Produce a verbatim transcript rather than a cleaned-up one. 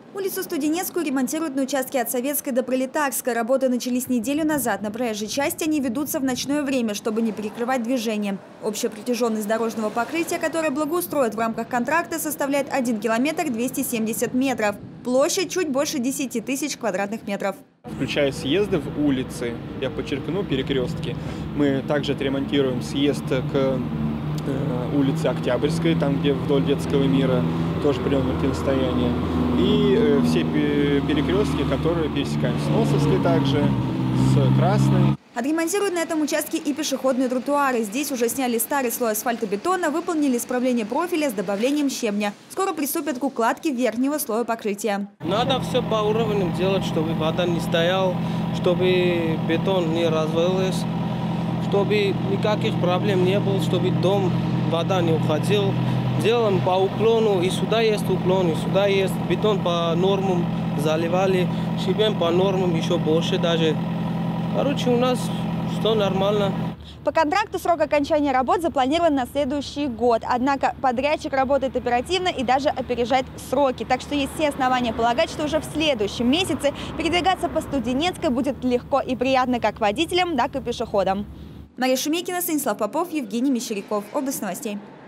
Улицу Студенецкую ремонтируют на участке от Советской до Пролетарской. Работы начались неделю назад. На проезжей части они ведутся в ночное время, чтобы не перекрывать движение. Общая протяженность дорожного покрытия, которое благоустроят в рамках контракта, составляет один километр двести семьдесят метров. Площадь чуть больше десяти тысяч квадратных метров. Включая съезды в улицы, я подчеркну, перекрестки. Мы также отремонтируем съезд к улице Октябрьской, там, где вдоль Детского мира, тоже приемное состояние. И э, все перекрестки, которые пересекаем с Носовской также, с Красной. Отремонтируют на этом участке и пешеходные тротуары. Здесь уже сняли старый слой асфальтобетона, выполнили исправление профиля с добавлением щебня. Скоро приступят к укладке верхнего слоя покрытия. Надо все по уровню делать, чтобы вода не стояла, чтобы бетон не развалился, чтобы никаких проблем не было, чтобы дом, вода не уходила. Делаем по уклону, и сюда есть уклон, и сюда есть бетон по нормам, заливали, щебень по нормам еще больше даже. Короче, у нас все нормально. По контракту срок окончания работ запланирован на следующий год. Однако подрядчик работает оперативно и даже опережает сроки. Так что есть все основания полагать, что уже в следующем месяце передвигаться по Студенецкой будет легко и приятно как водителям, так и пешеходам. Мария Шумейкина, Станислав Попов, Евгений Мещеряков. Область новостей.